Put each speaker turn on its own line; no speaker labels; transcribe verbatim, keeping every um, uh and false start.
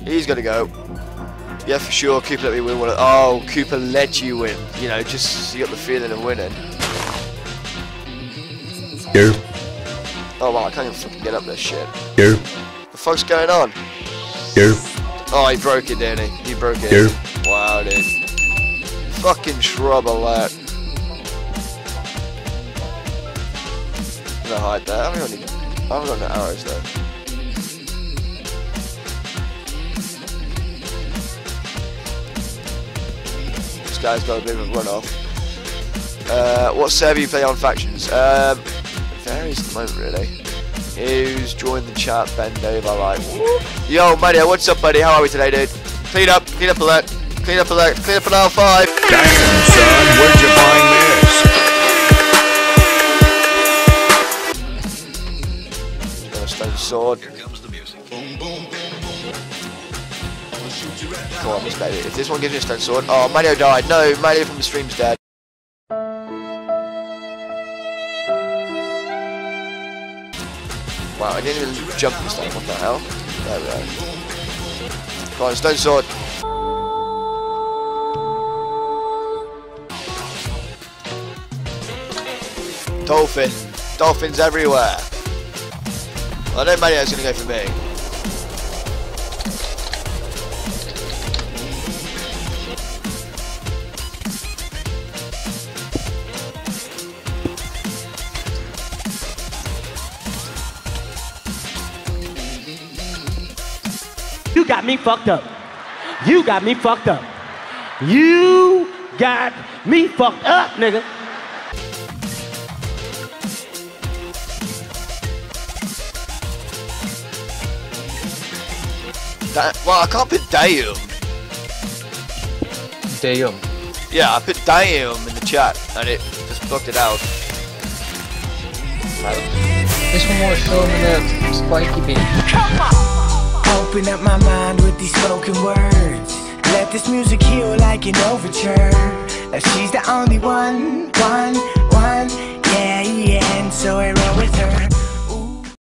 He's gonna go. Yeah, for sure. Cooper let me win one. Of, oh, Cooper let you win. You know, just so you got the feeling of winning.
Here.
Oh wow, I can't even fucking get up this shit.
Here.
The fuck's going on?
Here.
Oh, he broke it, didn't he? He broke it.
Here.
Wow, dude. Fucking shrub alert. No hide there. I haven't got any, I haven't got no arrows though. This guy's got a bit of a run off. Uh, what server you play on factions? Um, it varies at the moment, really. Who's joined the chat? Bend over, like. Whoop. Yo, Mario, what's up, buddy? How are we today, dude? Clean up, clean up alert, clean up alert, clean up an L five.
Damn, son, where'd you find this?
Got a stone sword. Come on, this baby. If this one gives me a stone sword. Oh, Mario died. No, Mario from the stream's dead. Wow, I didn't even jump this time. What the hell? There we go. Come on, stone sword. Dolphin. Dolphins everywhere. Well, I know Mario's gonna go for me.
You got me fucked up. You got me fucked up. You got me fucked up, nigga.
That, well, I can't put damn.
Damn.
Yeah, I put damn in the chat and it just blocked it out.
This one more show me that spiky beat.
Open up my mind with these spoken words. Let this music heal like an overture. If she's the only one, one, one, yeah, yeah, and so I roll with her.